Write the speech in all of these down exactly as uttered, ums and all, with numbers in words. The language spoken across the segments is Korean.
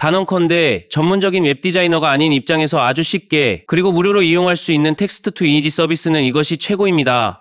단언컨대 전문적인 웹디자이너가 아닌 입장에서 아주 쉽게 그리고 무료로 이용할 수 있는 텍스트 투 이미지 서비스는 이것이 최고입니다.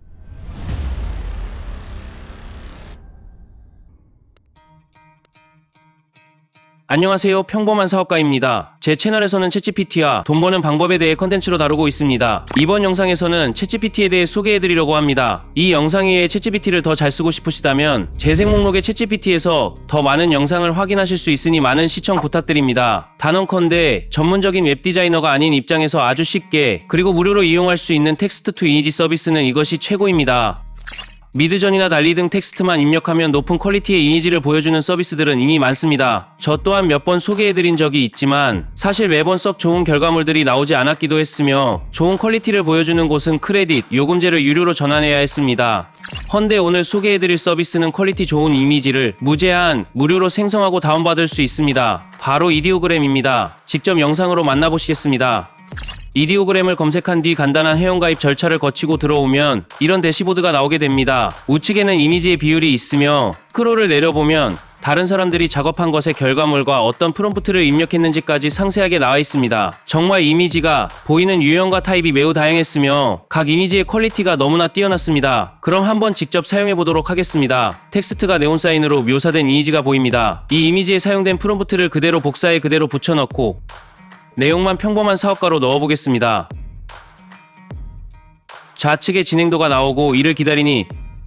안녕하세요. 평범한 사업가입니다. 제 채널에서는 챗지피티와 돈 버는 방법에 대해 컨텐츠로 다루고 있습니다. 이번 영상에서는 챗지피티에 대해 소개해드리려고 합니다. 이 영상 외에 챗지피티를 더 잘 쓰고 싶으시다면 재생 목록의 챗지피티에서 더 많은 영상을 확인하실 수 있으니 많은 시청 부탁드립니다. 단언컨대 전문적인 웹디자이너가 아닌 입장에서 아주 쉽게 그리고 무료로 이용할 수 있는 텍스트 투 이미지 서비스는 이것이 최고입니다. 미드전이나 달리 등 텍스트만 입력하면 높은 퀄리티의 이미지를 보여주는 서비스들은 이미 많습니다. 저 또한 몇 번 소개해드린 적이 있지만 사실 매번 썩 좋은 결과물들이 나오지 않았기도 했으며 좋은 퀄리티를 보여주는 곳은 크레딧, 요금제를 유료로 전환해야 했습니다. 헌데 오늘 소개해드릴 서비스는 퀄리티 좋은 이미지를 무제한, 무료로 생성하고 다운받을 수 있습니다. 바로 이디오그램입니다. 직접 영상으로 만나보시겠습니다. 이디오그램을 검색한 뒤 간단한 회원가입 절차를 거치고 들어오면 이런 대시보드가 나오게 됩니다. 우측에는 이미지의 비율이 있으며 스크롤을 내려보면 다른 사람들이 작업한 것의 결과물과 어떤 프롬프트를 입력했는지까지 상세하게 나와 있습니다. 정말 이미지가 보이는 유형과 타입이 매우 다양했으며 각 이미지의 퀄리티가 너무나 뛰어났습니다. 그럼 한번 직접 사용해 보도록 하겠습니다. 텍스트가 네온사인으로 묘사된 이미지가 보입니다. 이 이미지에 사용된 프롬프트를 그대로 복사해 그대로 붙여넣고 내용만 평범한 사업가로 넣어보겠습니다. 좌측에 진행도가 나오고 이를 기다리니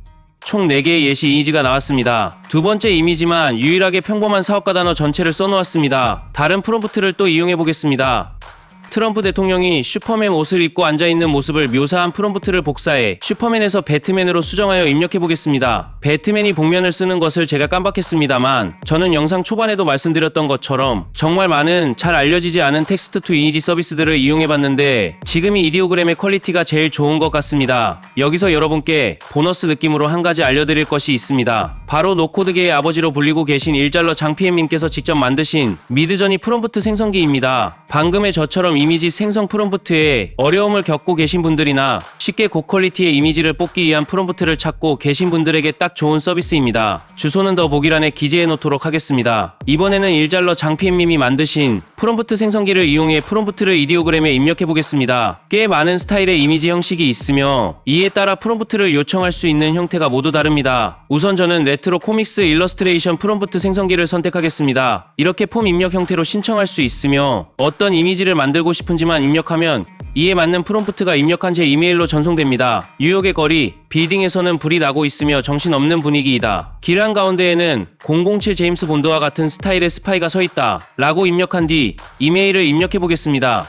총 네 개의 예시 이미지가 나왔습니다. 두 번째 이미지만 유일하게 평범한 사업가 단어 전체를 써놓았습니다. 다른 프롬프트를 또 이용해보겠습니다. 트럼프 대통령이 슈퍼맨 옷을 입고 앉아있는 모습을 묘사한 프롬프트를 복사해 슈퍼맨에서 배트맨으로 수정하여 입력해보겠습니다. 배트맨이 복면을 쓰는 것을 제가 깜빡했습니다만 저는 영상 초반에도 말씀드렸던 것처럼 정말 많은 잘 알려지지 않은 텍스트 투 이미지 서비스들을 이용해봤는데 지금이 이디오그램의 퀄리티가 제일 좋은 것 같습니다. 여기서 여러분께 보너스 느낌으로 한 가지 알려드릴 것이 있습니다. 바로 노코드계의 아버지로 불리고 계신 일잘러 장피엠님께서 직접 만드신 미드저니 프롬프트 생성기입니다. 방금의 저처럼 이미지 생성 프롬프트에 어려움을 겪고 계신 분들이나 쉽게 고퀄리티의 이미지를 뽑기 위한 프롬프트를 찾고 계신 분들에게 딱 좋은 서비스입니다. 주소는 더보기란에 기재해 놓도록 하겠습니다. 이번에는 일잘러 장피엠님이 만드신 프롬프트 생성기를 이용해 프롬프트를 이디오그램에 입력해 보겠습니다. 꽤 많은 스타일의 이미지 형식이 있으며 이에 따라 프롬프트를 요청할 수 있는 형태가 모두 다릅니다. 우선 저는 레트로 코믹스 일러스트레이션 프롬프트 생성기를 선택하겠습니다. 이렇게 폼 입력 형태로 신청할 수 있으며 어떤 이미지를 만들고 싶은지만 입력하면 이에 맞는 프롬프트가 입력한 제 이메일로 전송됩니다. 뉴욕의 거리, 빌딩에서는 불이 나고 있으며 정신없는 분위기이다. 길 한가운데에는 공공칠 제임스 본드와 같은 스타일의 스파이가 서있다 라고 입력한 뒤 이메일을 입력해보겠습니다.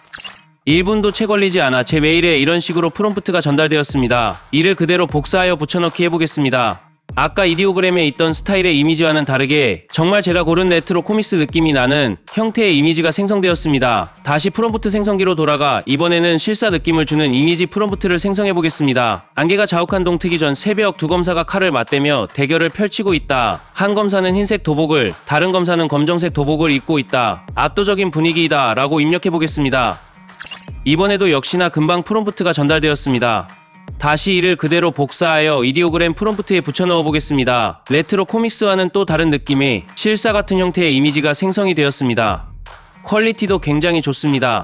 일 분도 채 걸리지 않아 제 메일에 이런 식으로 프롬프트가 전달되었습니다. 이를 그대로 복사하여 붙여넣기 해보겠습니다. 아까 이디오그램에 있던 스타일의 이미지와는 다르게 정말 제가 고른 레트로 코믹스 느낌이 나는 형태의 이미지가 생성되었습니다. 다시 프롬프트 생성기로 돌아가 이번에는 실사 느낌을 주는 이미지 프롬프트를 생성해 보겠습니다. 안개가 자욱한 동 트기 전 새벽 두 검사가 칼을 맞대며 대결을 펼치고 있다. 한 검사는 흰색 도복을, 다른 검사는 검정색 도복을 입고 있다. 압도적인 분위기이다 라고 입력해 보겠습니다. 이번에도 역시나 금방 프롬프트가 전달되었습니다. 다시 이를 그대로 복사하여 이디오그램 프롬프트에 붙여넣어 보겠습니다. 레트로 코믹스와는 또 다른 느낌의 실사 같은 형태의 이미지가 생성이 되었습니다. 퀄리티도 굉장히 좋습니다.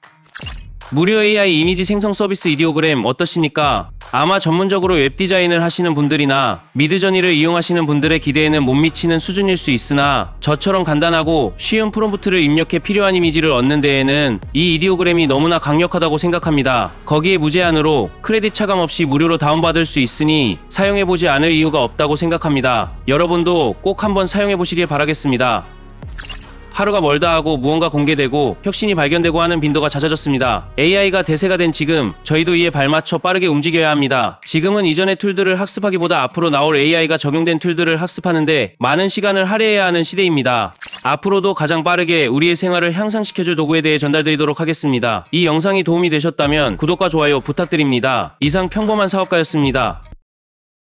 무료 에이아이 이미지 생성 서비스 이디오그램 어떠십니까? 아마 전문적으로 웹디자인을 하시는 분들이나 미드저니를 이용하시는 분들의 기대에는 못 미치는 수준일 수 있으나 저처럼 간단하고 쉬운 프롬프트를 입력해 필요한 이미지를 얻는 데에는 이 이디오그램이 너무나 강력하다고 생각합니다. 거기에 무제한으로 크레딧 차감 없이 무료로 다운받을 수 있으니 사용해보지 않을 이유가 없다고 생각합니다. 여러분도 꼭 한번 사용해보시길 바라겠습니다. 하루가 멀다 하고 무언가 공개되고 혁신이 발견되고 하는 빈도가 잦아졌습니다. 에이아이가 대세가 된 지금 저희도 이에 발맞춰 빠르게 움직여야 합니다. 지금은 이전의 툴들을 학습하기보다 앞으로 나올 에이아이가 적용된 툴들을 학습하는데 많은 시간을 할애해야 하는 시대입니다. 앞으로도 가장 빠르게 우리의 생활을 향상시켜줄 도구에 대해 전달드리도록 하겠습니다. 이 영상이 도움이 되셨다면 구독과 좋아요 부탁드립니다. 이상 평범한 사업가였습니다.